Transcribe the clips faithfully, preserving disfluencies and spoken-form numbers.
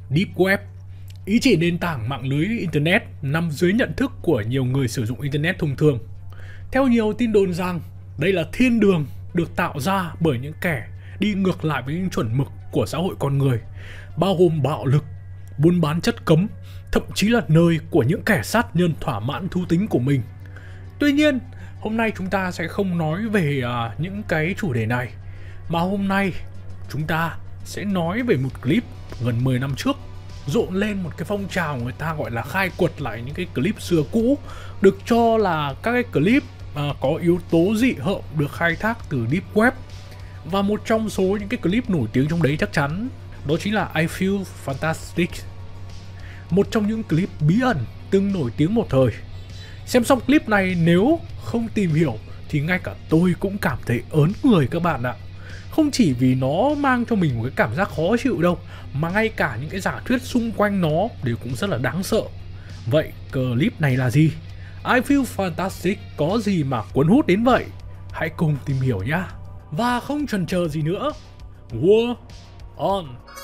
Deep Web, ý chỉ nền tảng mạng lưới Internet nằm dưới nhận thức của nhiều người sử dụng Internet thông thường. Theo nhiều tin đồn rằng đây là thiên đường được tạo ra bởi những kẻ đi ngược lại với những chuẩn mực của xã hội con người, bao gồm bạo lực, buôn bán chất cấm, thậm chí là nơi của những kẻ sát nhân thỏa mãn thú tính của mình. Tuy nhiên, hôm nay chúng ta sẽ không nói về uh, những cái chủ đề này, mà hôm nay chúng ta sẽ nói về một clip gần mười năm trước rộn lên một cái phong trào người ta gọi là khai quật lại những cái clip xưa cũ, được cho là các cái clip uh, có yếu tố dị hợm được khai thác từ Deep Web. Và một trong số những cái clip nổi tiếng trong đấy chắc chắn đó chính là I Feel Fantastic, một trong những clip bí ẩn từng nổi tiếng một thời. Xem xong clip này nếu không tìm hiểu thì ngay cả tôi cũng cảm thấy ớn người các bạn ạ. Không chỉ vì nó mang cho mình một cái cảm giác khó chịu đâu, mà ngay cả những cái giả thuyết xung quanh nó đều cũng rất là đáng sợ. Vậy clip này là gì? I Feel Fantastic có gì mà cuốn hút đến vậy? Hãy cùng tìm hiểu nhá. Và không chần chờ gì nữa, War on!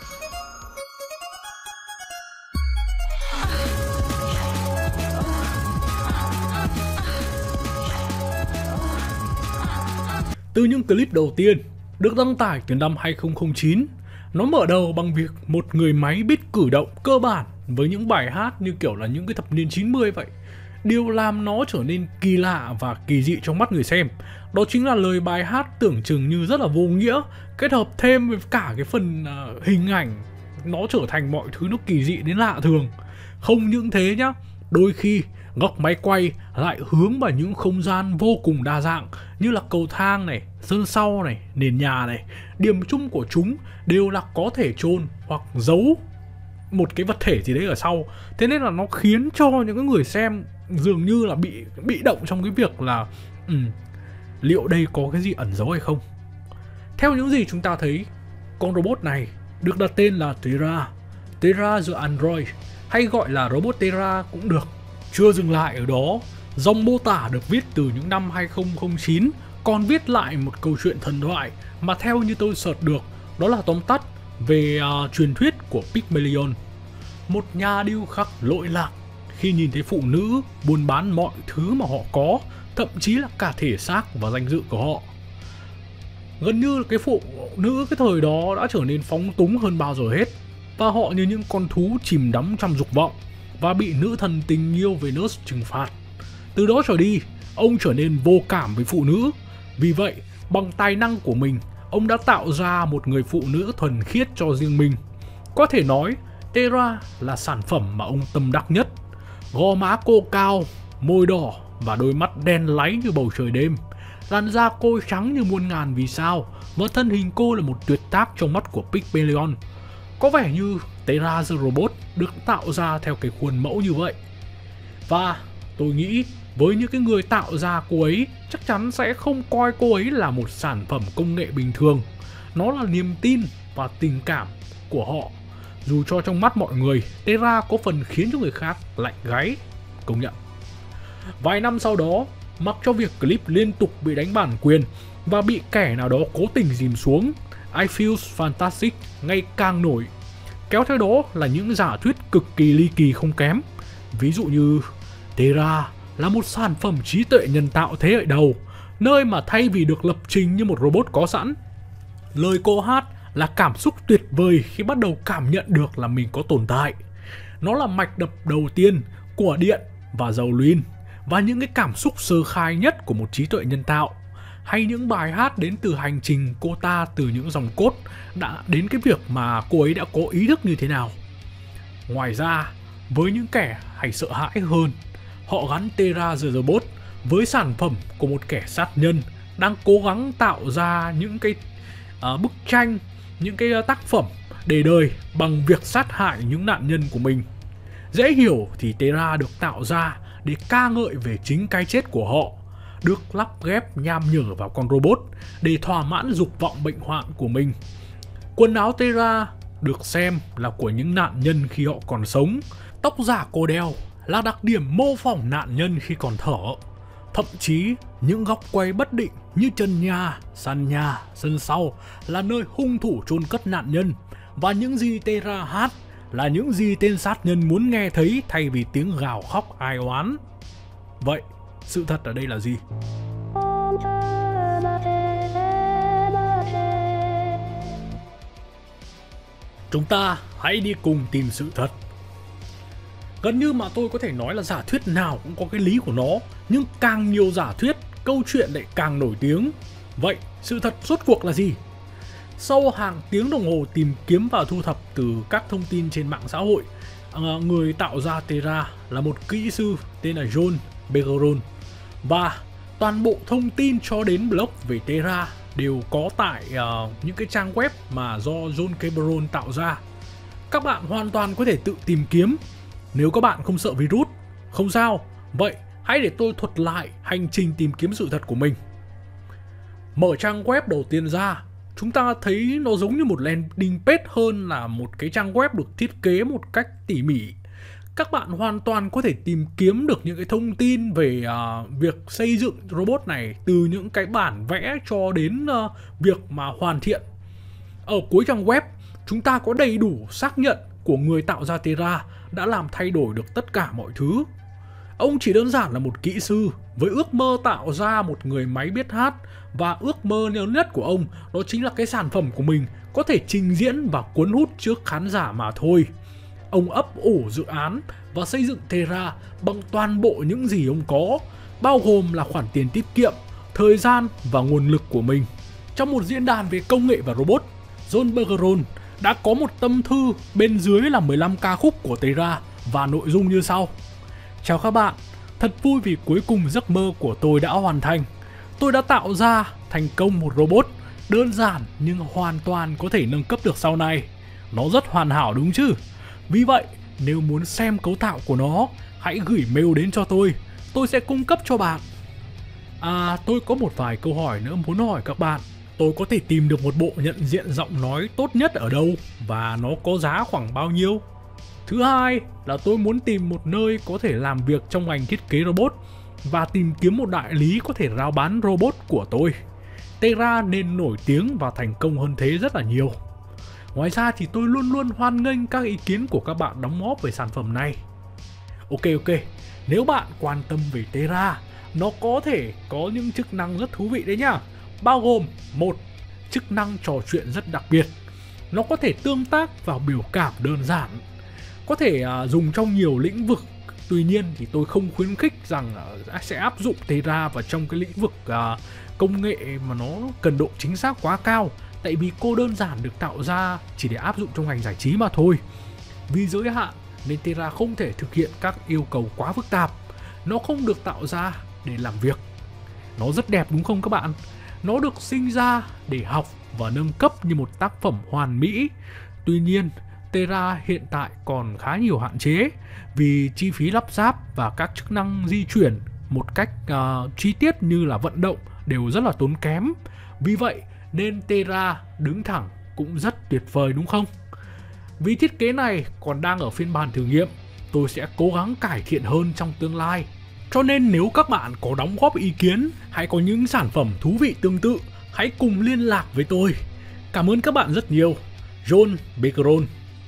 Từ những clip đầu tiên được đăng tải từ năm hai không không chín, nó mở đầu bằng việc một người máy biết cử động cơ bản với những bài hát như kiểu là những cái thập niên chín mươi vậy. Điều làm nó trở nên kỳ lạ và kỳ dị trong mắt người xem đó chính là lời bài hát tưởng chừng như rất là vô nghĩa, kết hợp thêm với cả cái phần uh, hình ảnh, nó trở thành mọi thứ nó kỳ dị đến lạ thường. Không những thế nhá, đôi khi góc máy quay lại hướng vào những không gian vô cùng đa dạng như là cầu thang này, sân sau này, nền nhà này. Điểm chung của chúng đều là có thể chôn hoặc giấu một cái vật thể gì đấy ở sau. Thế nên là nó khiến cho những người xem dường như là bị bị động trong cái việc là um, liệu đây có cái gì ẩn giấu hay không. Theo những gì chúng ta thấy, con robot này được đặt tên là Terra, Terra the Android, hay gọi là robot Terra cũng được. Chưa dừng lại ở đó, dòng mô tả được viết từ những năm hai không không chín còn viết lại một câu chuyện thần thoại mà theo như tôi search được, đó là tóm tắt về uh, truyền thuyết của Pygmalion. Một nhà điêu khắc lỗi lạc khi nhìn thấy phụ nữ buôn bán mọi thứ mà họ có, thậm chí là cả thể xác và danh dự của họ. Gần như là cái phụ nữ cái thời đó đã trở nên phóng túng hơn bao giờ hết, và họ như những con thú chìm đắm trong dục vọng và bị nữ thần tình yêu Venus trừng phạt. Từ đó trở đi, ông trở nên vô cảm với phụ nữ. Vì vậy, bằng tài năng của mình, ông đã tạo ra một người phụ nữ thuần khiết cho riêng mình. Có thể nói, Terra là sản phẩm mà ông tâm đắc nhất. Gò má cô cao, môi đỏ và đôi mắt đen láy như bầu trời đêm. Làn da cô trắng như muôn ngàn vì sao, và thân hình cô là một tuyệt tác trong mắt của Pygmalion. Có vẻ như Terra the Robot được tạo ra theo cái khuôn mẫu như vậy. Và tôi nghĩ với những cái người tạo ra cô ấy chắc chắn sẽ không coi cô ấy là một sản phẩm công nghệ bình thường. Nó là niềm tin và tình cảm của họ. Dù cho trong mắt mọi người, Terra có phần khiến cho người khác lạnh gáy, công nhận. Vài năm sau đó, mặc cho việc clip liên tục bị đánh bản quyền và bị kẻ nào đó cố tình dìm xuống, I Feel Fantastic ngày càng nổi. Kéo theo đó là những giả thuyết cực kỳ ly kỳ không kém. Ví dụ như Terra là một sản phẩm trí tuệ nhân tạo thế hệ đầu, nơi mà thay vì được lập trình như một robot có sẵn, lời cô hát là cảm xúc tuyệt vời khi bắt đầu cảm nhận được là mình có tồn tại. Nó là mạch đập đầu tiên của điện và dầu luyên, và những cái cảm xúc sơ khai nhất của một trí tuệ nhân tạo. Hay những bài hát đến từ hành trình cô ta từ những dòng cốt đã đến cái việc mà cô ấy đã có ý thức như thế nào. Ngoài ra, với những kẻ hay sợ hãi hơn, họ gắn Terra the Robot với sản phẩm của một kẻ sát nhân đang cố gắng tạo ra những cái uh, bức tranh, những cái tác phẩm để đời bằng việc sát hại những nạn nhân của mình. Dễ hiểu thì Terra được tạo ra để ca ngợi về chính cái chết của họ, được lắp ghép nham nhở vào con robot để thỏa mãn dục vọng bệnh hoạn của mình. Quần áo Terra được xem là của những nạn nhân khi họ còn sống, tóc giả cô đeo là đặc điểm mô phỏng nạn nhân khi còn thở. Thậm chí những góc quay bất định như trần nhà, sàn nhà, sân sau là nơi hung thủ chôn cất nạn nhân, và những gì Terra hát là những gì tên sát nhân muốn nghe thấy thay vì tiếng gào khóc ai oán. Vậy, sự thật ở đây là gì? Chúng ta hãy đi cùng tìm sự thật. Gần như mà tôi có thể nói là giả thuyết nào cũng có cái lý của nó, nhưng càng nhiều giả thuyết, câu chuyện lại càng nổi tiếng. Vậy, sự thật rốt cuộc là gì? Sau hàng tiếng đồng hồ tìm kiếm và thu thập từ các thông tin trên mạng xã hội, người tạo ra Terra là một kỹ sư tên là John Bergeron, và toàn bộ thông tin cho đến blog về Terra đều có tại uh, những cái trang web mà do John Bergeron tạo ra. Các bạn hoàn toàn có thể tự tìm kiếm. Nếu các bạn không sợ virus, không sao. Vậy hãy để tôi thuật lại hành trình tìm kiếm sự thật của mình. Mở trang web đầu tiên ra, chúng ta thấy nó giống như một landing page hơn là một cái trang web được thiết kế một cách tỉ mỉ. Các bạn hoàn toàn có thể tìm kiếm được những cái thông tin về uh, việc xây dựng robot này, từ những cái bản vẽ cho đến uh, việc mà hoàn thiện. Ở cuối trang web, chúng ta có đầy đủ xác nhận của người tạo ra Terra đã làm thay đổi được tất cả mọi thứ. Ông chỉ đơn giản là một kỹ sư với ước mơ tạo ra một người máy biết hát, và ước mơ lớn nhất của ông đó chính là cái sản phẩm của mình có thể trình diễn và cuốn hút trước khán giả mà thôi. Ông ấp ủ dự án và xây dựng Terra bằng toàn bộ những gì ông có, bao gồm là khoản tiền tiết kiệm, thời gian và nguồn lực của mình. Trong một diễn đàn về công nghệ và robot, John Bergeron đã có một tâm thư bên dưới là mười lăm ca khúc của Terra và nội dung như sau. Chào các bạn, thật vui vì cuối cùng giấc mơ của tôi đã hoàn thành. Tôi đã tạo ra thành công một robot đơn giản nhưng hoàn toàn có thể nâng cấp được sau này. Nó rất hoàn hảo đúng chứ? Vì vậy, nếu muốn xem cấu tạo của nó, hãy gửi mail đến cho tôi. Tôi sẽ cung cấp cho bạn. À, tôi có một vài câu hỏi nữa muốn hỏi các bạn. Tôi có thể tìm được một bộ nhận diện giọng nói tốt nhất ở đâu và nó có giá khoảng bao nhiêu? Thứ hai là tôi muốn tìm một nơi có thể làm việc trong ngành thiết kế robot và tìm kiếm một đại lý có thể rao bán robot của tôi. Terra nên nổi tiếng và thành công hơn thế rất là nhiều. Ngoài ra thì tôi luôn luôn hoan nghênh các ý kiến của các bạn đóng góp về sản phẩm này. Ok ok, nếu bạn quan tâm về Terra, nó có thể có những chức năng rất thú vị đấy nhá. Bao gồm một, chức năng trò chuyện rất đặc biệt. Nó có thể tương tác và biểu cảm đơn giản, có thể uh, dùng trong nhiều lĩnh vực. Tuy nhiên thì tôi không khuyến khích rằng uh, sẽ áp dụng Terra vào trong cái lĩnh vực uh, công nghệ mà nó cần độ chính xác quá cao, tại vì cô đơn giản được tạo ra chỉ để áp dụng trong ngành giải trí mà thôi. Vì giới hạn nên Terra không thể thực hiện các yêu cầu quá phức tạp. Nó không được tạo ra để làm việc. Nó rất đẹp đúng không các bạn? Nó được sinh ra để học và nâng cấp như một tác phẩm hoàn mỹ. Tuy nhiên, Terra hiện tại còn khá nhiều hạn chế vì chi phí lắp ráp và các chức năng di chuyển một cách uh, chi tiết như là vận động đều rất là tốn kém. Vì vậy nên Terra đứng thẳng cũng rất tuyệt vời đúng không? Vì thiết kế này còn đang ở phiên bản thử nghiệm, tôi sẽ cố gắng cải thiện hơn trong tương lai. Cho nên nếu các bạn có đóng góp ý kiến hay có những sản phẩm thú vị tương tự, hãy cùng liên lạc với tôi. Cảm ơn các bạn rất nhiều. John Bergeron.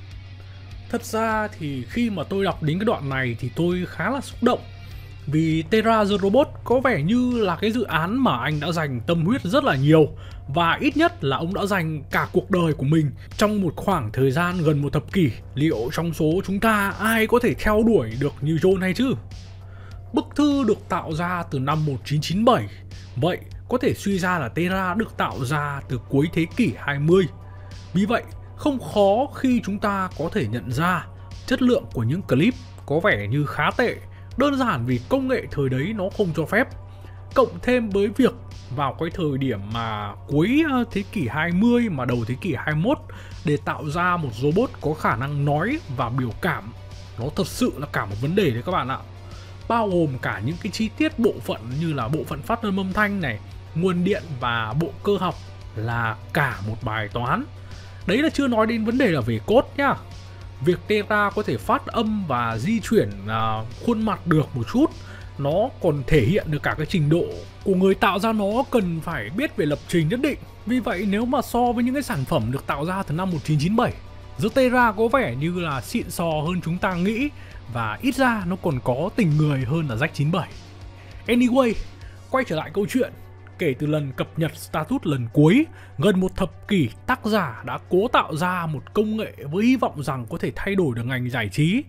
Thật ra thì khi mà tôi đọc đến cái đoạn này thì tôi khá là xúc động. Vì Terra the Robot có vẻ như là cái dự án mà anh đã dành tâm huyết rất là nhiều. Và ít nhất là ông đã dành cả cuộc đời của mình trong một khoảng thời gian gần một thập kỷ. Liệu trong số chúng ta ai có thể theo đuổi được như John hay chứ? Bức thư được tạo ra từ năm một nghìn chín trăm chín mươi bảy. Vậy có thể suy ra là Terra được tạo ra từ cuối thế kỷ hai mươi. Vì vậy không khó khi chúng ta có thể nhận ra chất lượng của những clip có vẻ như khá tệ, đơn giản vì công nghệ thời đấy nó không cho phép. Cộng thêm với việc vào cái thời điểm mà cuối thế kỷ hai mươi mà đầu thế kỷ hai mươi mốt để tạo ra một robot có khả năng nói và biểu cảm, nó thật sự là cả một vấn đề đấy các bạn ạ. Bao gồm cả những cái chi tiết bộ phận như là bộ phận phát âm âm thanh này, nguồn điện và bộ cơ học là cả một bài toán. Đấy là chưa nói đến vấn đề là về code nhá. Việc Terra có thể phát âm và di chuyển uh, khuôn mặt được một chút, nó còn thể hiện được cả cái trình độ của người tạo ra nó cần phải biết về lập trình nhất định. Vì vậy nếu mà so với những cái sản phẩm được tạo ra từ năm một nghìn chín trăm chín mươi bảy Zotera có vẻ như là xịn sò hơn chúng ta nghĩ, và ít ra nó còn có tình người hơn là Jack chín bảy. Anyway, quay trở lại câu chuyện. Kể từ lần cập nhật status lần cuối, gần một thập kỷ, tác giả đã cố tạo ra một công nghệ với hy vọng rằng có thể thay đổi được ngành giải trí.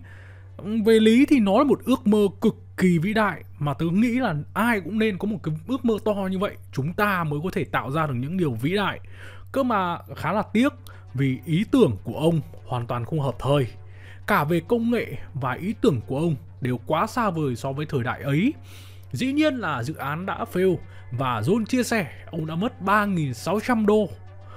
Về lý thì nó là một ước mơ cực kỳ vĩ đại mà tớ nghĩ là ai cũng nên có một cái ước mơ to như vậy, chúng ta mới có thể tạo ra được những điều vĩ đại. Cơ mà khá là tiếc vì ý tưởng của ông hoàn toàn không hợp thời. Cả về công nghệ và ý tưởng của ông đều quá xa vời so với thời đại ấy. Dĩ nhiên là dự án đã fail và John chia sẻ ông đã mất ba nghìn sáu trăm đô.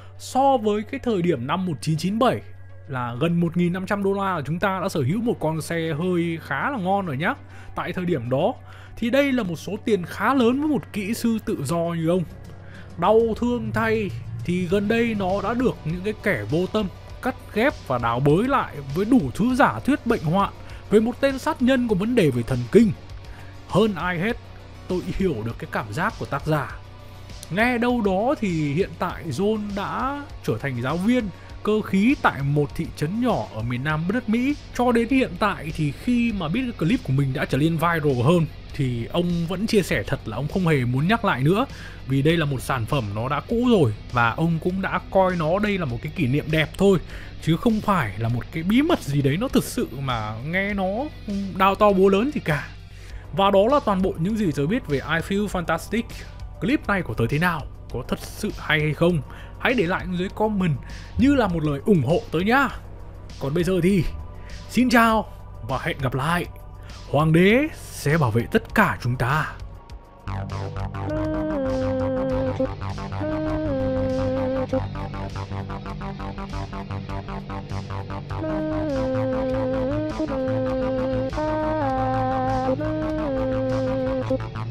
So với cái thời điểm năm một nghìn chín trăm chín mươi bảy là gần một nghìn năm trăm đô la, chúng ta đã sở hữu một con xe hơi khá là ngon rồi nhá. Tại thời điểm đó thì đây là một số tiền khá lớn với một kỹ sư tự do như ông. Đau thương thay thì gần đây nó đã được những cái kẻ vô tâm cắt ghép và đào bới lại với đủ thứ giả thuyết bệnh hoạn về một tên sát nhân có vấn đề về thần kinh. Hơn ai hết, tôi hiểu được cái cảm giác của tác giả. Nghe đâu đó thì hiện tại John đã trở thành giáo viên cơ khí tại một thị trấn nhỏ ở miền nam nước Mỹ. Cho đến hiện tại thì khi mà biết cái clip của mình đã trở nên viral hơn thì ông vẫn chia sẻ thật là ông không hề muốn nhắc lại nữa, vì đây là một sản phẩm nó đã cũ rồi và ông cũng đã coi nó đây là một cái kỷ niệm đẹp thôi, chứ không phải là một cái bí mật gì đấy nó thực sự mà nghe nó đao to búa lớn gì cả. Và đó là toàn bộ những gì tớ biết về I Feel Fantastic. Clip này của tớ thế nào? Có thật sự hay hay không? Hãy để lại dưới comment như là một lời ủng hộ tớ nhá. Còn bây giờ thì xin chào và hẹn gặp lại. Hoàng đế sẽ bảo vệ tất cả chúng ta. Thank you.